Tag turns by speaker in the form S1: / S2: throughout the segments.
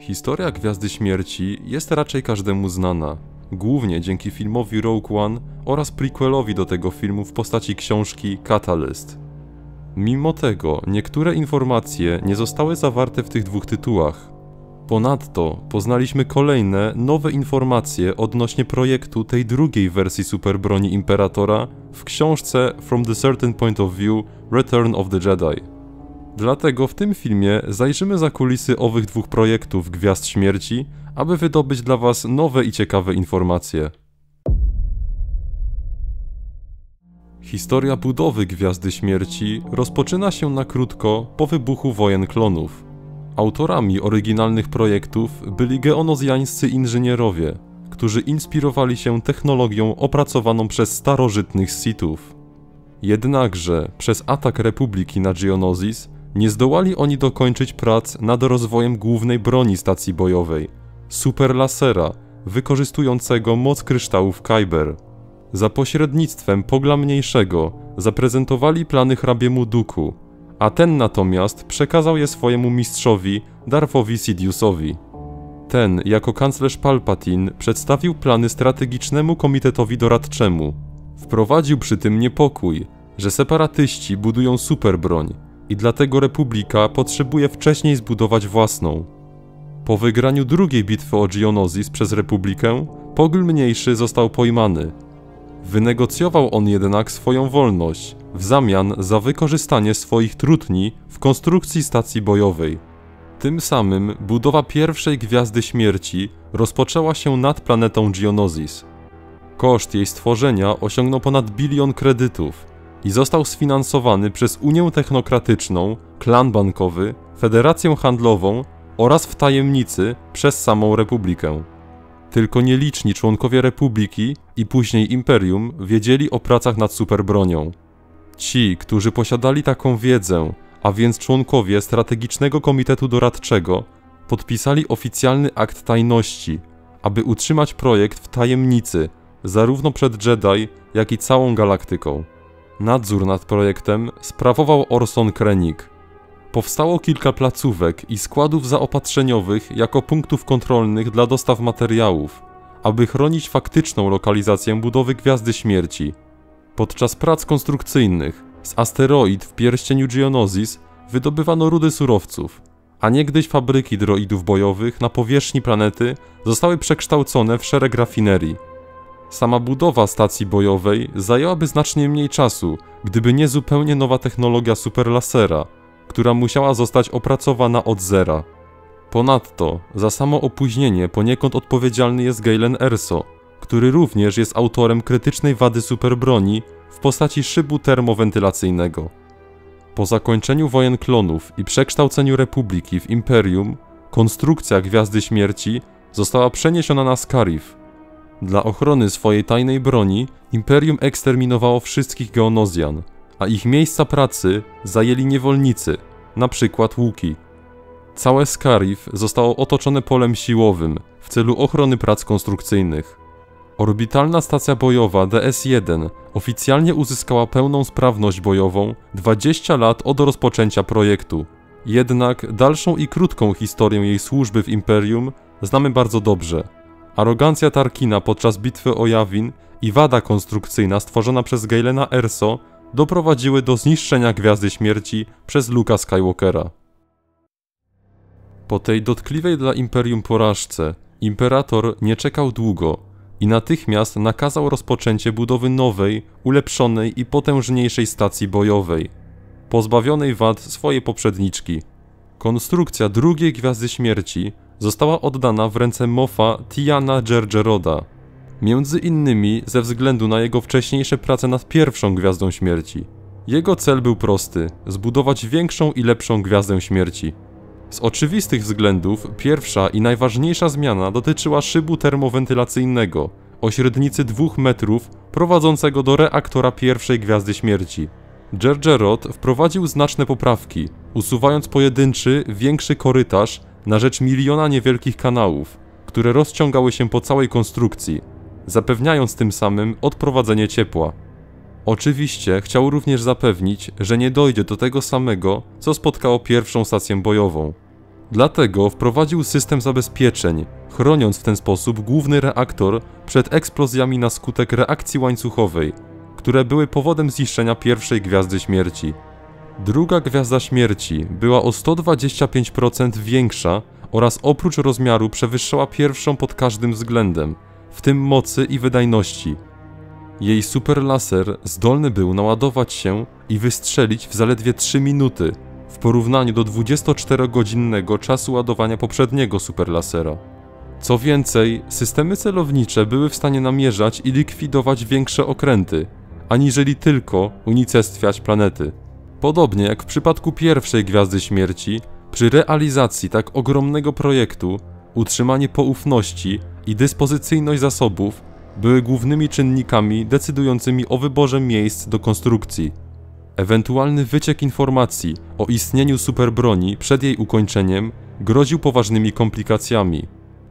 S1: Historia Gwiazdy Śmierci jest raczej każdemu znana, głównie dzięki filmowi Rogue One oraz prequelowi do tego filmu w postaci książki Catalyst. Mimo tego niektóre informacje nie zostały zawarte w tych dwóch tytułach. Ponadto poznaliśmy kolejne, nowe informacje odnośnie projektu tej drugiej wersji superbroni Imperatora w książce From the Certain Point of View Return of the Jedi. Dlatego w tym filmie zajrzymy za kulisy owych dwóch projektów Gwiazd Śmierci, aby wydobyć dla Was nowe i ciekawe informacje. Historia budowy Gwiazdy Śmierci rozpoczyna się na krótko po wybuchu wojen klonów. Autorami oryginalnych projektów byli geonozjańscy inżynierowie, którzy inspirowali się technologią opracowaną przez starożytnych Sithów. Jednakże przez atak Republiki na Geonosis nie zdołali oni dokończyć prac nad rozwojem głównej broni stacji bojowej, superlasera, wykorzystującego moc kryształów Kyber. Za pośrednictwem Pogla Mniejszego zaprezentowali plany hrabiemu Dooku, a ten natomiast przekazał je swojemu mistrzowi Darthowi Sidiouszowi. Ten, jako kanclerz Palpatine, przedstawił plany strategicznemu komitetowi doradczemu. Wprowadził przy tym niepokój, że separatyści budują superbroń i dlatego Republika potrzebuje wcześniej zbudować własną. Po wygraniu drugiej bitwy o Geonosis przez Republikę, Pogl Mniejszy został pojmany. Wynegocjował on jednak swoją wolność w zamian za wykorzystanie swoich trutni w konstrukcji stacji bojowej. Tym samym budowa pierwszej Gwiazdy Śmierci rozpoczęła się nad planetą Geonosis. Koszt jej stworzenia osiągnął ponad 1 bilion kredytów i został sfinansowany przez Unię Technokratyczną, Klan Bankowy, Federację Handlową oraz w tajemnicy przez samą Republikę. Tylko nieliczni członkowie Republiki i później Imperium wiedzieli o pracach nad superbronią. Ci, którzy posiadali taką wiedzę, a więc członkowie Strategicznego Komitetu Doradczego, podpisali oficjalny akt tajności, aby utrzymać projekt w tajemnicy, zarówno przed Jedi, jak i całą galaktyką. Nadzór nad projektem sprawował Orson Krennic. Powstało kilka placówek i składów zaopatrzeniowych jako punktów kontrolnych dla dostaw materiałów, aby chronić faktyczną lokalizację budowy Gwiazdy Śmierci. Podczas prac konstrukcyjnych z asteroid w pierścieniu Geonosis wydobywano rudy surowców, a niegdyś fabryki droidów bojowych na powierzchni planety zostały przekształcone w szereg rafinerii. Sama budowa stacji bojowej zajęłaby znacznie mniej czasu, gdyby nie zupełnie nowa technologia superlasera, która musiała zostać opracowana od zera. Ponadto za samo opóźnienie poniekąd odpowiedzialny jest Galen Erso, który również jest autorem krytycznej wady superbroni w postaci szybu termowentylacyjnego. Po zakończeniu wojen klonów i przekształceniu Republiki w Imperium, konstrukcja Gwiazdy Śmierci została przeniesiona na Scarif. Dla ochrony swojej tajnej broni Imperium eksterminowało wszystkich Geonozjan, a ich miejsca pracy zajęli niewolnicy, np. Wookiee. Całe Scarif zostało otoczone polem siłowym w celu ochrony prac konstrukcyjnych. Orbitalna stacja bojowa DS-1 oficjalnie uzyskała pełną sprawność bojową 20 lat od rozpoczęcia projektu. Jednak dalszą i krótką historię jej służby w Imperium znamy bardzo dobrze. Arogancja Tarkina podczas bitwy o Yavin i wada konstrukcyjna stworzona przez Galena Erso doprowadziły do zniszczenia Gwiazdy Śmierci przez Luke'a Skywalkera. Po tej dotkliwej dla Imperium porażce, Imperator nie czekał długo i natychmiast nakazał rozpoczęcie budowy nowej, ulepszonej i potężniejszej stacji bojowej, pozbawionej wad swojej poprzedniczki. Konstrukcja drugiej Gwiazdy Śmierci została oddana w ręce Moffa Tiana Gergeroda, między innymi ze względu na jego wcześniejsze prace nad pierwszą Gwiazdą Śmierci. Jego cel był prosty: zbudować większą i lepszą Gwiazdę Śmierci. Z oczywistych względów pierwsza i najważniejsza zmiana dotyczyła szybu termowentylacyjnego o średnicy 2 metrów prowadzącego do reaktora pierwszej Gwiazdy Śmierci. Gergerod wprowadził znaczne poprawki, usuwając pojedynczy, większy korytarz na rzecz miliona niewielkich kanałów, które rozciągały się po całej konstrukcji, zapewniając tym samym odprowadzenie ciepła. Oczywiście chciał również zapewnić, że nie dojdzie do tego samego, co spotkało pierwszą stację bojową. Dlatego wprowadził system zabezpieczeń, chroniąc w ten sposób główny reaktor przed eksplozjami na skutek reakcji łańcuchowej, które były powodem zniszczenia pierwszej Gwiazdy Śmierci. Druga Gwiazda Śmierci była o 125% większa oraz oprócz rozmiaru przewyższała pierwszą pod każdym względem, w tym mocy i wydajności. Jej superlaser zdolny był naładować się i wystrzelić w zaledwie 3 minuty, w porównaniu do 24-godzinnego czasu ładowania poprzedniego superlasera. Co więcej, systemy celownicze były w stanie namierzać i likwidować większe okręty, aniżeli tylko unicestwiać planety. Podobnie jak w przypadku pierwszej Gwiazdy Śmierci, przy realizacji tak ogromnego projektu, utrzymanie poufności i dyspozycyjność zasobów były głównymi czynnikami decydującymi o wyborze miejsc do konstrukcji. Ewentualny wyciek informacji o istnieniu superbroni przed jej ukończeniem groził poważnymi komplikacjami.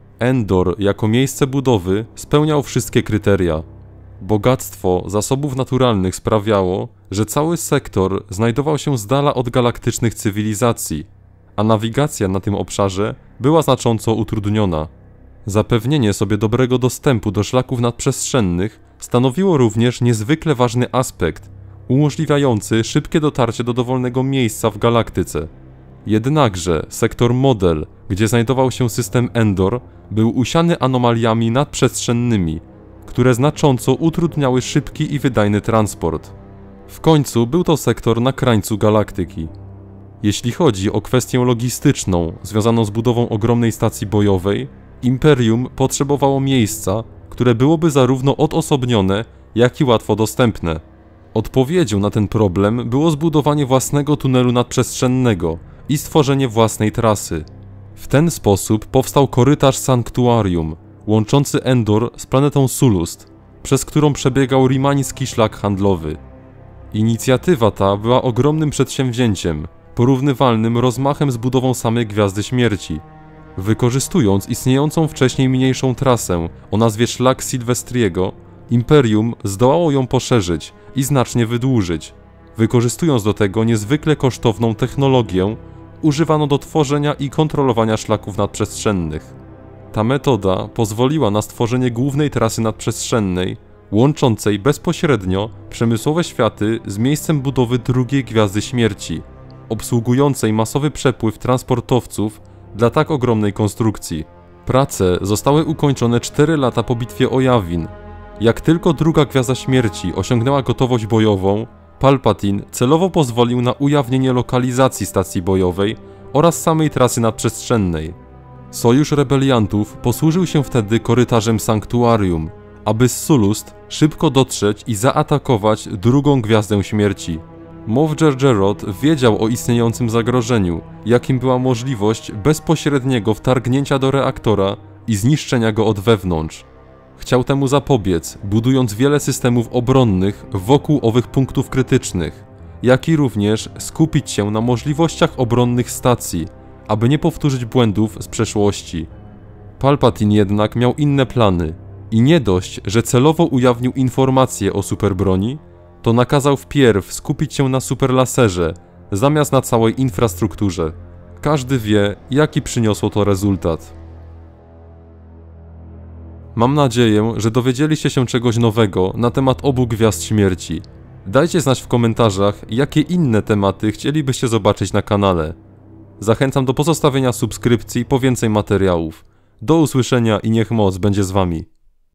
S1: Endor jako miejsce budowy spełniał wszystkie kryteria. Bogactwo zasobów naturalnych sprawiało, że cały sektor znajdował się z dala od galaktycznych cywilizacji, a nawigacja na tym obszarze była znacząco utrudniona. Zapewnienie sobie dobrego dostępu do szlaków nadprzestrzennych stanowiło również niezwykle ważny aspekt, umożliwiający szybkie dotarcie do dowolnego miejsca w galaktyce. Jednakże sektor Model, gdzie znajdował się system Endor, był usiany anomaliami nadprzestrzennymi, które znacząco utrudniały szybki i wydajny transport. W końcu był to sektor na krańcu galaktyki. Jeśli chodzi o kwestię logistyczną związaną z budową ogromnej stacji bojowej, Imperium potrzebowało miejsca, które byłoby zarówno odosobnione, jak i łatwo dostępne. Odpowiedzią na ten problem było zbudowanie własnego tunelu nadprzestrzennego i stworzenie własnej trasy. W ten sposób powstał korytarz Sanktuarium, łączący Endor z planetą Sulust, przez którą przebiegał rimański szlak handlowy. Inicjatywa ta była ogromnym przedsięwzięciem, porównywalnym rozmachem z budową samej Gwiazdy Śmierci. Wykorzystując istniejącą wcześniej mniejszą trasę o nazwie Szlak Silvestriego, Imperium zdołało ją poszerzyć i znacznie wydłużyć, wykorzystując do tego niezwykle kosztowną technologię używaną do tworzenia i kontrolowania szlaków nadprzestrzennych. Ta metoda pozwoliła na stworzenie głównej trasy nadprzestrzennej, łączącej bezpośrednio przemysłowe światy z miejscem budowy drugiej Gwiazdy Śmierci, obsługującej masowy przepływ transportowców dla tak ogromnej konstrukcji. Prace zostały ukończone 4 lata po bitwie o Yavin. Jak tylko druga Gwiazda Śmierci osiągnęła gotowość bojową, Palpatine celowo pozwolił na ujawnienie lokalizacji stacji bojowej oraz samej trasy nadprzestrzennej. Sojusz rebeliantów posłużył się wtedy korytarzem Sanktuarium, aby z Sulust szybko dotrzeć i zaatakować drugą Gwiazdę Śmierci. Moff Jerjerrod wiedział o istniejącym zagrożeniu, jakim była możliwość bezpośredniego wtargnięcia do reaktora i zniszczenia go od wewnątrz. Chciał temu zapobiec, budując wiele systemów obronnych wokół owych punktów krytycznych, jak i również skupić się na możliwościach obronnych stacji, aby nie powtórzyć błędów z przeszłości. Palpatine jednak miał inne plany i nie dość, że celowo ujawnił informacje o superbroni, to nakazał wpierw skupić się na superlaserze, zamiast na całej infrastrukturze. Każdy wie, jaki przyniosło to rezultat. Mam nadzieję, że dowiedzieliście się czegoś nowego na temat obu Gwiazd Śmierci. Dajcie znać w komentarzach, jakie inne tematy chcielibyście zobaczyć na kanale. Zachęcam do pozostawienia subskrypcji po więcej materiałów. Do usłyszenia i niech moc będzie z wami.